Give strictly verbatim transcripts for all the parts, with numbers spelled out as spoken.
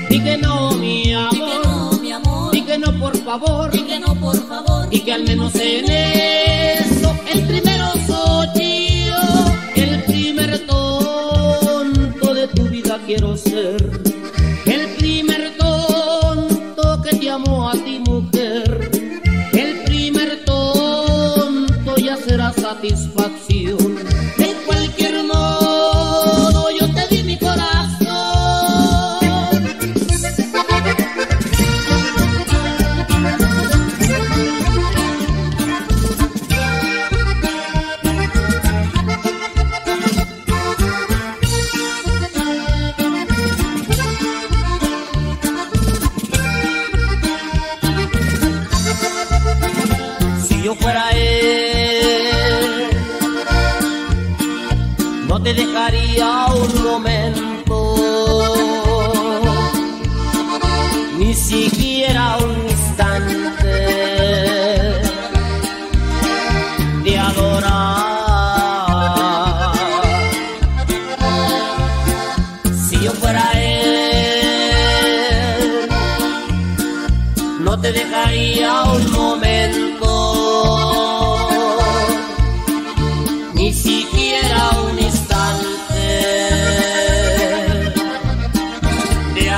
Di que no, mi amor, di que no, mi amor, di que no, por favor, di que no, por favor, y que al menos en eso el primero soy yo, el primer tonto de tu vida quiero ser, el primer tonto que te amó a ti, mujer, el primer tonto ya será satisfacción. De cualquier modo yo te di mi corazón. Si yo fuera él, no te dejaría un momento, ni siquiera un instante de adorar. Si yo fuera él, no te dejaría un momento, ni siquiera un instante de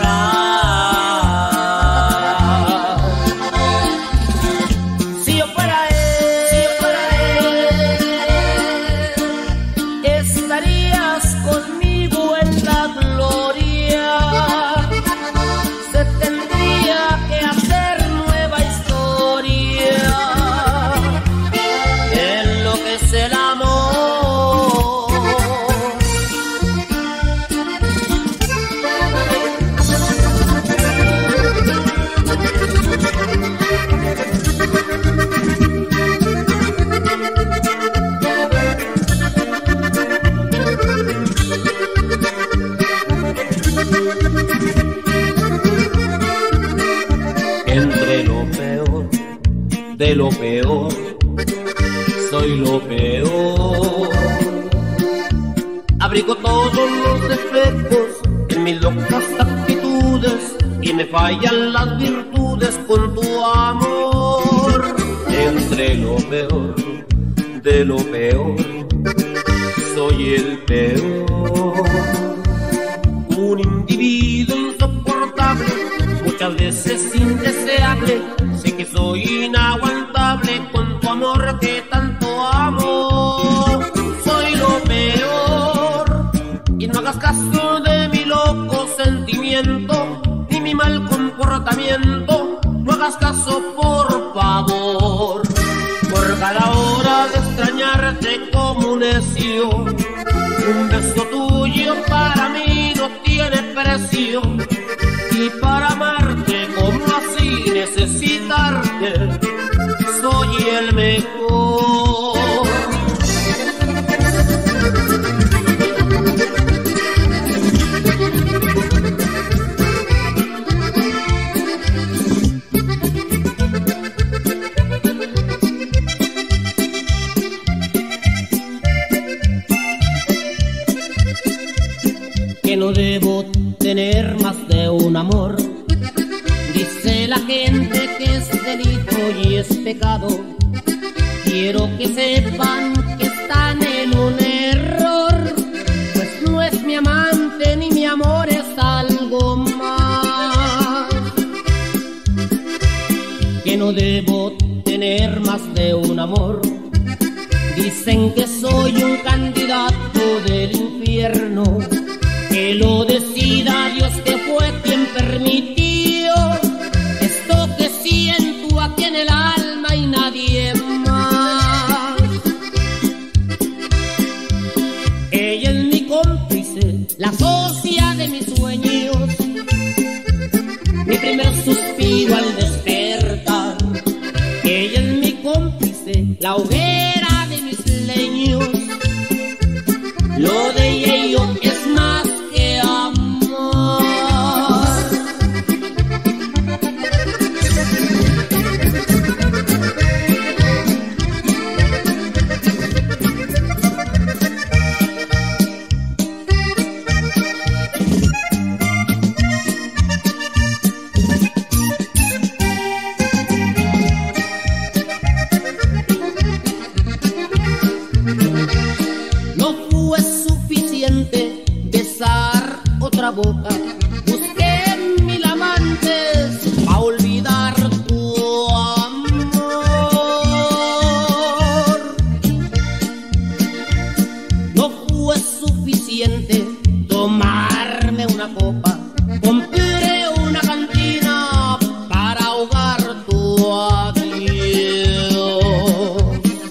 adorar. Si yo fuera él, si yo fuera él, estarías conmigo en la gloria. Se tendría que hacer nueva historia en lo que es el amor. Entre lo peor de lo peor, soy lo peor. Abrigo todos los defectos en mis locas actitudes y me fallan las virtudes con tu amor. Entre lo peor de lo peor, soy el peor. Un individuo insoportable, muchas veces indeseable. Sé que soy inaguantable con tu amor que tanto amo. Soy lo peor y no hagas caso de mi loco sentimiento ni mi mal comportamiento. No hagas caso, por favor. Por cada hora de extrañarte como un necio, un beso tuyo para mí no tiene precio. Y para amarte como así necesitarte, soy el mejor. Que no debo tener más de un amor. Dice la gente que es delito y es pecado. Quiero que sepan que están en un error, pues no es mi amante ni mi amor, es algo más. Que no debo tener más de un amor. Dicen que soy un candidato del infierno. Que lo decida Dios, que fue quien permitió esto que siento aquí en el alma y nadie más. Ella es mi cómplice, la socia de mis sueños, mi primer suspiro al despertar. Ella es mi cómplice, la hoguera de mis leños. Lo de ello es más que amor. busqué mil amantes pa' olvidar tu amor. No fue suficiente tomarme una copa, compré una cantina para ahogar tu adiós.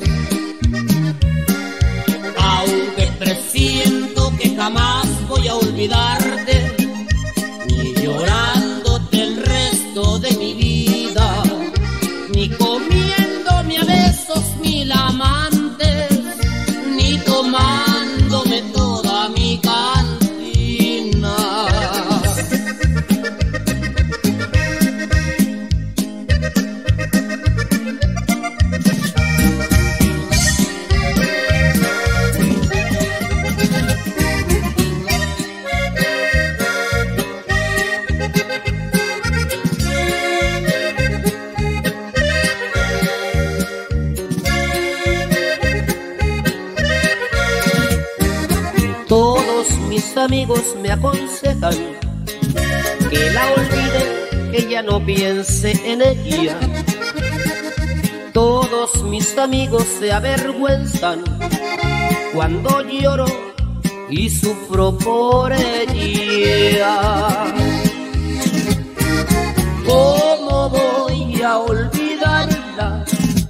Aunque presiento que jamás voy a olvidarte, ni llorándote el resto de mi vida, ni comiéndome a besos mil amantes, ni tomándome toda mi cantina. Todos mis amigos me aconsejan que la olvide, que ya no piense en ella. Todos mis amigos se avergüenzan cuando lloro y sufro por ella. ¿Cómo voy a olvidarla?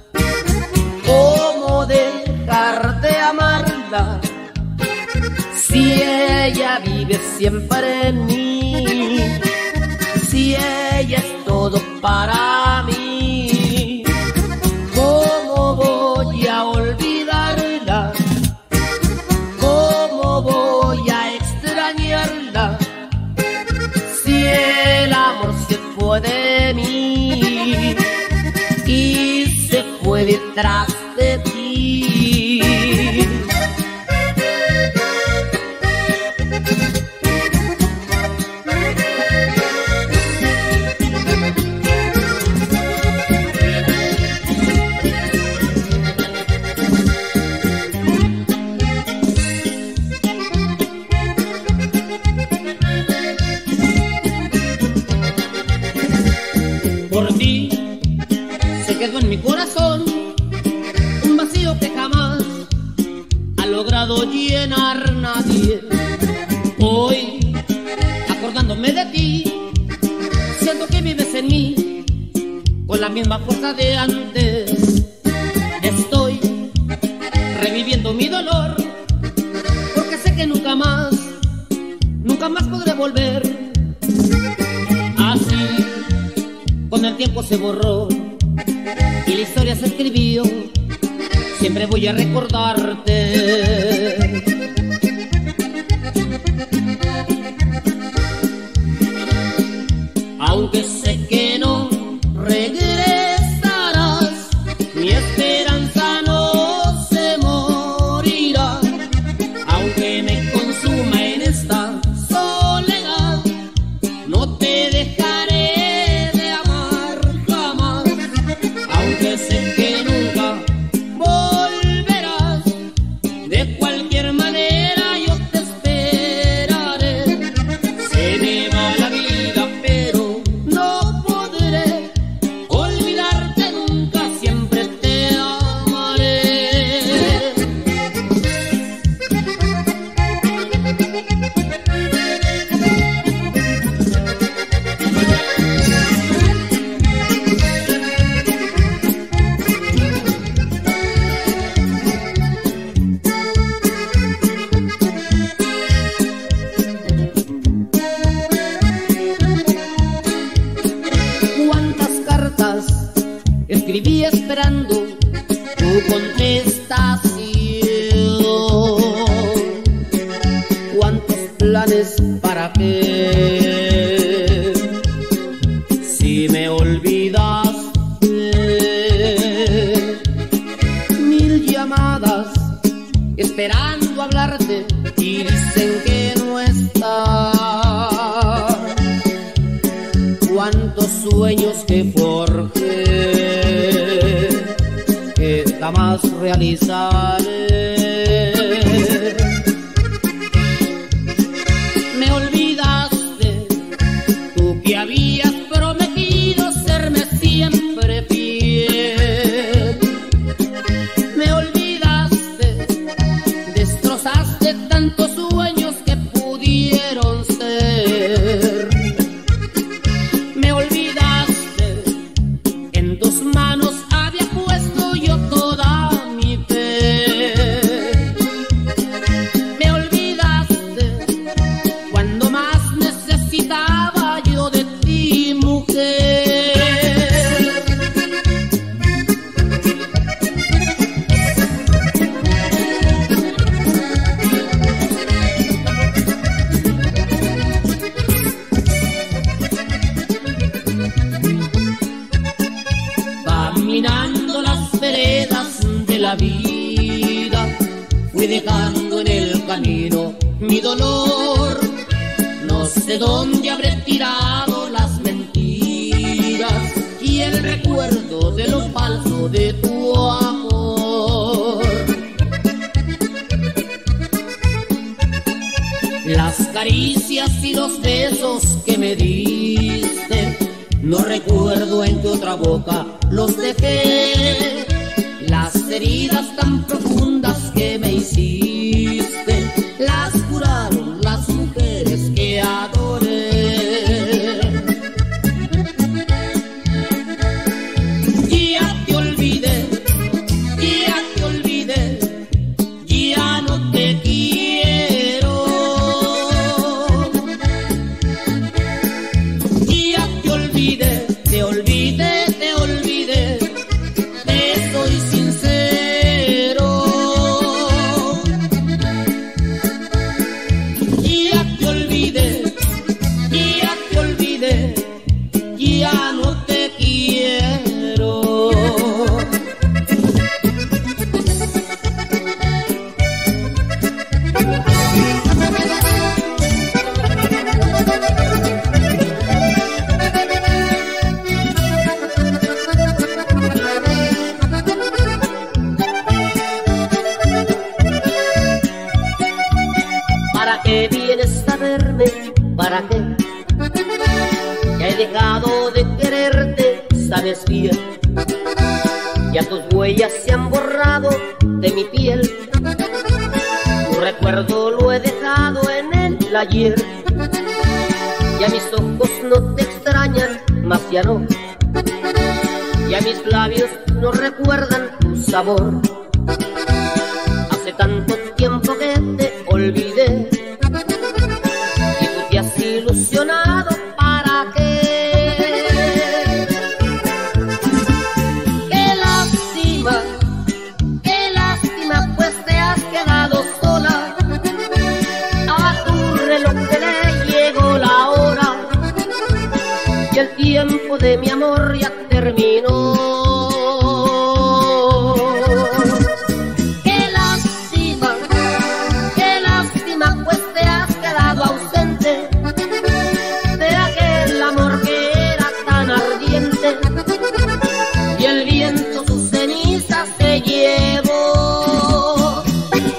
¿Cómo dejar de amarla? Si ella vive siempre en mí, si ella es todo para mí, ¿cómo voy a olvidarla? ¿Cómo voy a extrañarla? Si el amor se fue de mí y se fue detrás de ti. Por ti se quedó en mi corazón un vacío que jamás ha logrado llenar nadie. Hoy, acordándome de ti, siento que vives en mí con la misma fuerza de antes. Estoy reviviendo mi dolor porque sé que nunca más, nunca más podré volver. Así con el tiempo se borró y la historia se escribió. Siempre voy a recordarte. Aunque sé que no regresarás, mi esperanza no se morirá. Aunque me consuma en esta soledad, no te dejaré. Aunque sé que nunca volverás, de cualquier manera yo te esperaré. Se me va la vida, pero no podré olvidarte nunca, siempre te amaré. Escribí esperando tu contestación. Cuántos planes para qué, si me olvidaste. Mil llamadas esperando hablarte y dicen que no estás. Cuántos sueños que forjé que jamás realizaré. Me olvidaste la vida, fui dejando en el camino mi dolor. No sé dónde habré tirado las mentiras y el recuerdo de lo falso de tu amor. Las caricias y los besos que me diste, no recuerdo en qué otra boca los dejé. Las heridas tan profundas que me hiciste, las curaron las mujeres que adoré. Ya te olvidé, ya te olvidé, ya no te quiero. Ya te olvidé, te olvidé, te olvidé, te soy sincero. Ya te olvidé, ya te olvidé, ya no te quiero. ¿Para qué vienes a verme? ¿Para qué? Ya he dejado de quererte, sabes bien. Ya tus huellas se han borrado de mi piel. Tu recuerdo lo he dejado en el ayer. Ya mis ojos no te extrañan, más ya no. Ya mis labios no recuerdan tu sabor. Hace tanto tiempo que te olvidé y tú te has ilusionado. ¿Para qué? Qué lástima, qué lástima, pues te has quedado sola. A tu reloj que le llegó la hora y el tiempo de mi amor ya terminó. Y el viento sus cenizas se llevó.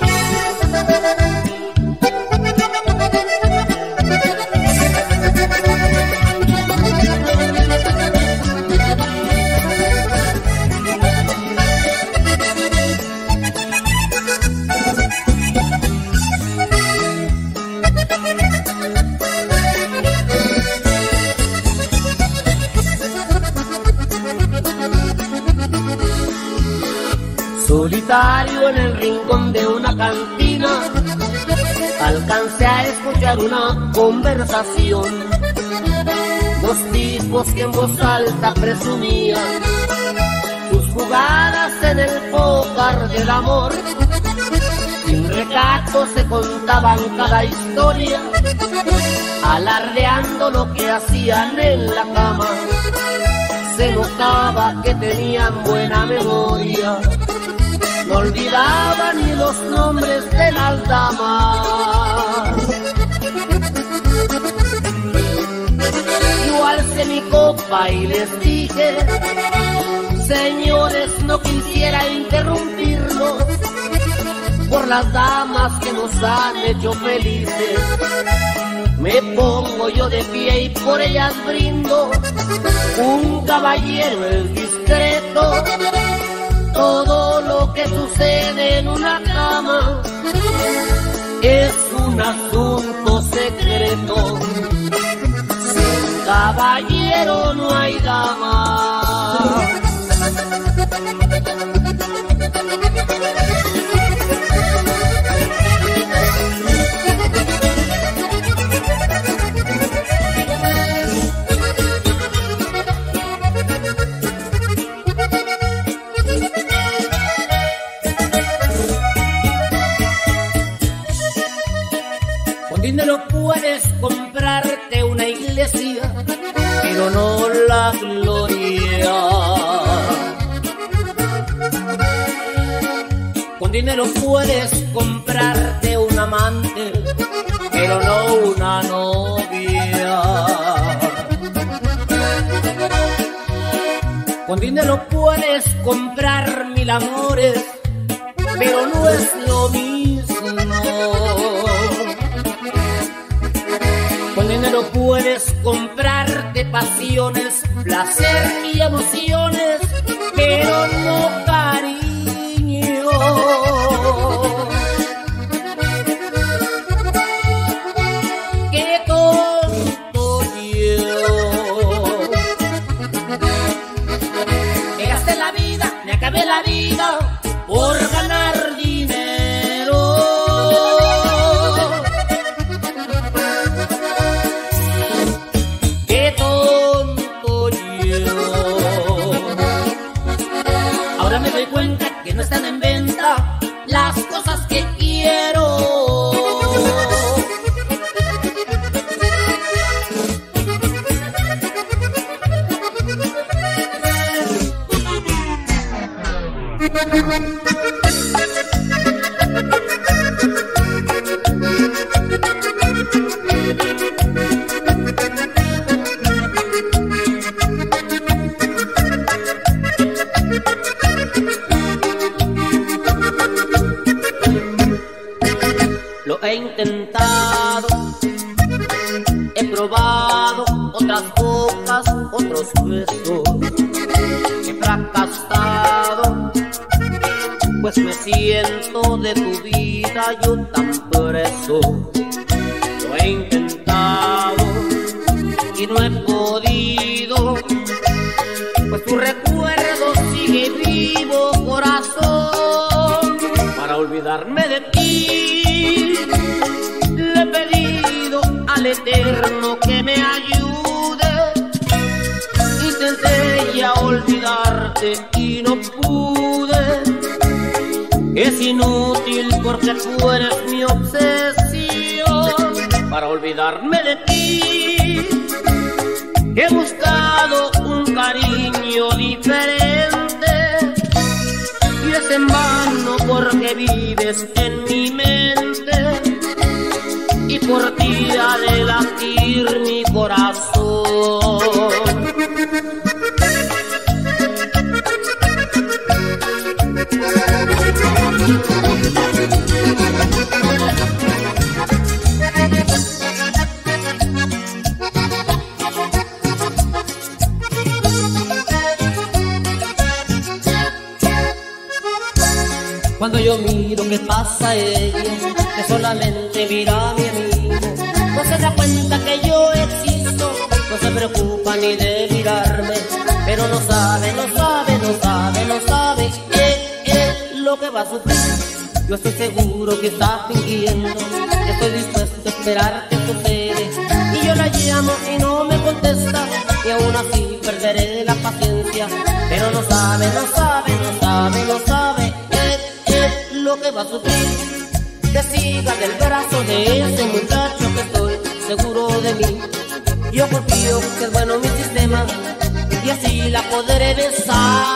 Solitario en el rincón de una cantina, alcancé a escuchar una conversación. Dos tipos que en voz alta presumían sus jugadas en el pócar del amor. Sin recato se contaban cada historia, alardeando lo que hacían en la cama. Se notaba que tenían buena memoria, no olvidaban ni los nombres de las damas. Yo alcé mi copa y les dije: señores, no quisiera interrumpirlos por las damas que nos han hecho felices. Me pongo yo de pie y por ellas brindo. Un caballero es discreto. Todo lo que sucede en una cama es un asunto secreto. Sin caballero no hay dama. Dinero puedes comprarte una iglesia, pero no la gloria. dinero puedes comprarte un amante, pero no una novia. Con dinero puedes comprar mil amores, pero no es lo mismo. Con dinero puedes comprarte pasiones, placer y emociones, pero no cariño. Qué tonto yo. Me gasté la vida, me acabé la vida por ganar dinero. Qué tonto yo. Ahora me doy cuenta que no están en venta las cosas que quiero. Lo he intentado, he probado otras bocas, otros besos, he fracasado, pues me siento de tu vida yo tan preso. Lo he intentado y no he podido, pues tu recuerdo sigue vivo, corazón. Para olvidarme de ti, le he pedido al Eterno que me ayude. Intenté ya olvidarte y no pude. Es inútil porque tú eres mi obsesión. Para olvidarme de ti, he buscado un cariño diferente, y es en vano porque vives en mi mente, y por ti ha de latir mi corazón. Cuando yo miro que pasa ella, que solamente mira a mi amigo, no se da cuenta que yo existo, no se preocupa ni de mirarme, pero no sabe, no sabe, no sabe, no sabe, eh, eh, lo que va a sufrir. Yo estoy seguro que está fingiendo, estoy dispuesto a esperar que sucede, y yo la llamo y no me contesta, y aún así perderé la paciencia, pero no sabe, no sabe, no sabe, no sabe, lo que va a sufrir. Que siga del brazo de ese muchacho, que estoy seguro de mí. Yo confío que es bueno mi sistema, y así la podré besar.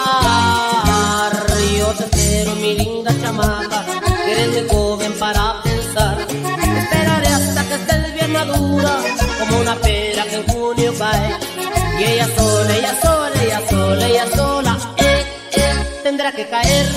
Yo te espero, mi linda chamaca, que eres muy joven para pensar. Esperaré hasta que estés bien madura, como una pera que en junio cae. Y ella sola, ella sola, ella sola, ella sola, eh, eh, tendrá que caer.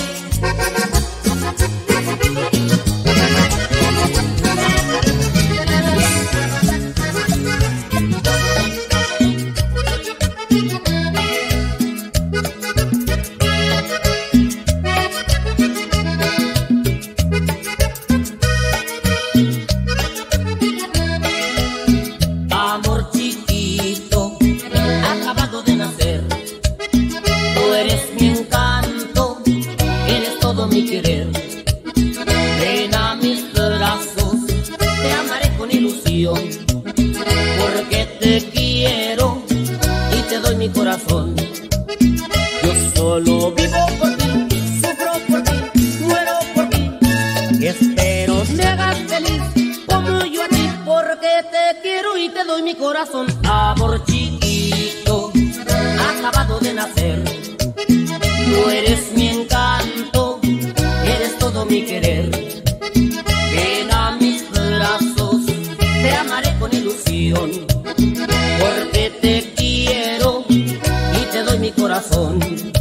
Amor chiquito, acabado de nacer, tú eres mi encanto, eres todo mi querer. Ven a mis brazos, te amaré con ilusión, porque te quiero y te doy mi corazón. Yo solo vivo por ti, sufro por ti, muero por ti, y espero me hagas feliz como yo a ti, porque te quiero y te doy mi corazón. Amor chiquito, acabado de nacer, tú eres mi encanto, eres todo todo mi querer. Ven a mis brazos, te amaré con ilusión, porque te quiero y te doy mi corazón.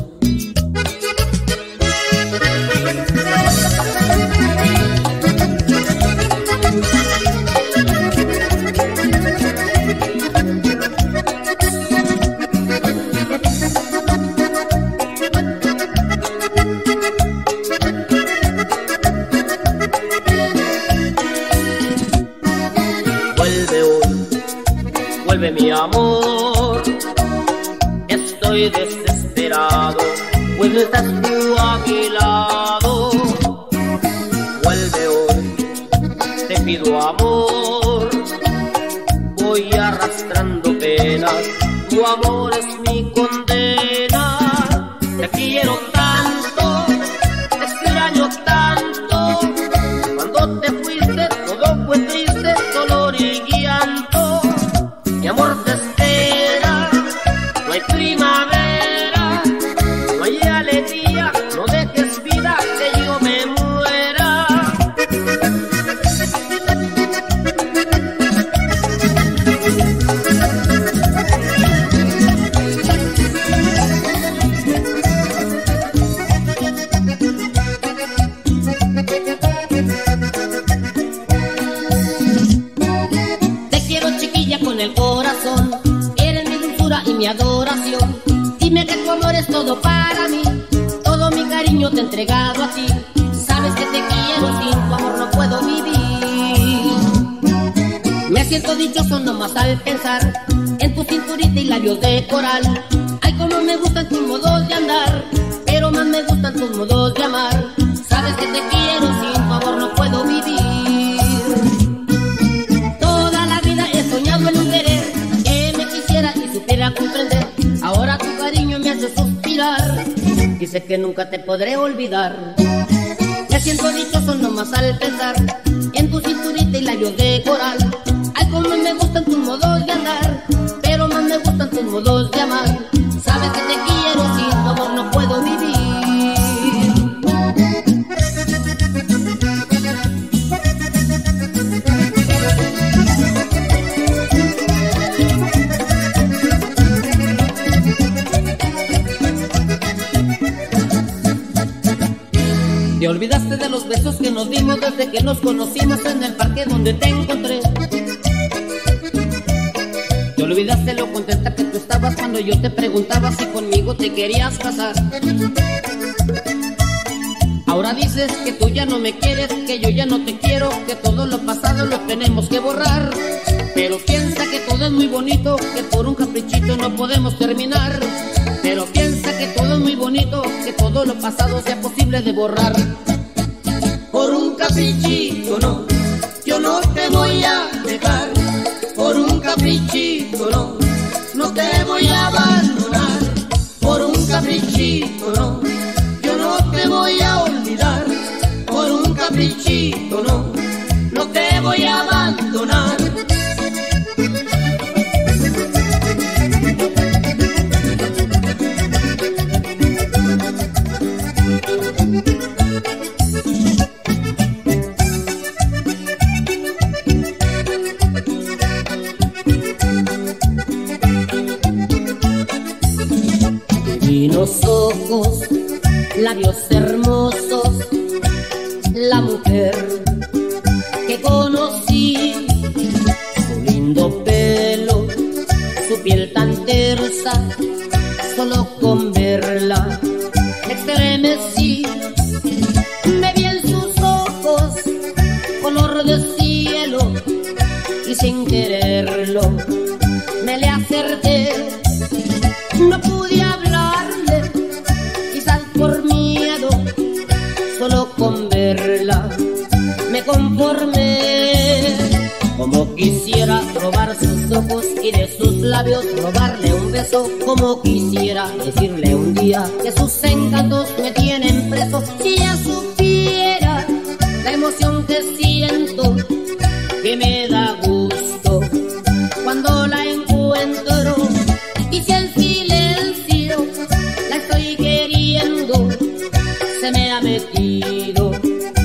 Vuelve mi amor, estoy desesperado, pues no estás tú a mi lado. Vuelve hoy, te pido amor, voy arrastrando penas, tu amor es mi condena. Te quiero tanto, te extraño tanto, cuando te fuiste todo fue triste, dolor y llanto. Mi amor te espera, no hay primavera, no hay alegría, no dejes vida que yo me muera. Te quiero chiquilla con el corazón, eres mi dulzura y mi adoración. Dime que tu amor es todo para mí, todo mi cariño te he entregado a ti. Sabes que te quiero, sin tu amor no puedo vivir. Me siento dichoso nomás al pensar en tu cinturita y labios de coral. Ay, como me gustan tus modos de andar, pero más me gustan tus modos de amar. Sabes que te quiero, sin tu amor no puedo vivir. En un querer que me quisiera y supiera comprender. Ahora tu cariño me hace suspirar y sé que nunca te podré olvidar. Me siento dichoso nomás al pensar en tu cinturita y labios de coral. Ay, como me gustan tus modos de andar, pero más me gustan tus modos de amar. Sabes que te quiero, sin tu amor no puedo vivir. Te olvidaste de los besos que nos dimos desde que nos conocimos en el parque donde te encontré. Te olvidaste lo contenta que tú estabas cuando yo te preguntaba si conmigo te querías casar. Ahora dices que tú ya no me quieres, que yo ya no te quiero, que todo lo pasado lo tenemos que borrar. Pero piensa que todo es muy bonito, que por un caprichito no podemos terminar. Pero piensa que todo es muy bonito, que todo lo pasado sea posible de borrar. Por un caprichito no, yo no te voy a dejar. Por un caprichito no, no te voy a abandonar. Por un caprichito no, yo no te voy a olvidar. Por un caprichito no, no te voy a abandonar. Divinos ojos, labios hermosos, la mujer que conocí, su lindo pelo, su piel tan tersa, solo con verla me estremecí. Me vi en sus ojos color de cielo y sin quererlo me le acerqué. No pude hablarle, quizás por miedo, solo con verla me conformé. Como quisiera robar sus ojos y de sus labios robarle un beso. Como quisiera decirle un día que sus encantos me tienen preso. Si ella supiera la emoción que siento, que me da gusto cuando la encuentro. Y si el silencio la estoy queriendo se me ha metido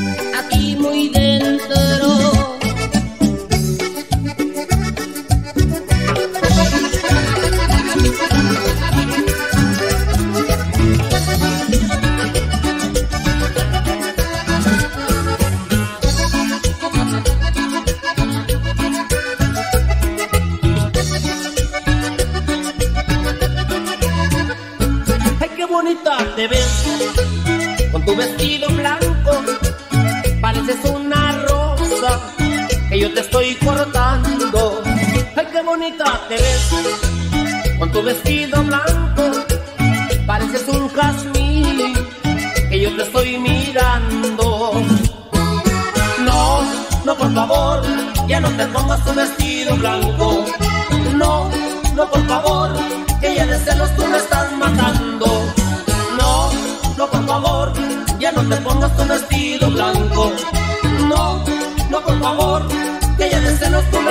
te ves con tu vestido blanco, pareces una rosa que yo te estoy cortando. Ay, qué bonita te ves con tu vestido blanco, pareces un jazmín que yo te estoy mirando. No, no, por favor, ya no te pongas tu vestido blanco. No, no, por favor, que ya de celos tú me estás matando. No, no, por favor, ya no te pongas tu vestido blanco. No, no, por favor, que ya de celos tú